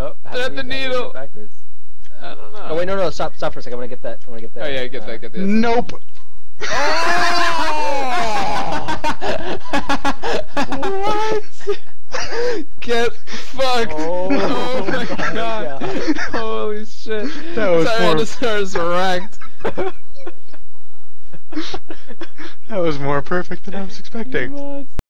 Oh, how Thread do the we get needle. backwards? I don't know. Oh wait, no, stop for a second. I want to get that. I want to get that. Oh yeah, get that. Get this. Nope. What? Get fucked! Oh my my god! God. Holy shit! That was Tyrannosaurus wrecked. That was more perfect than I was expecting. What?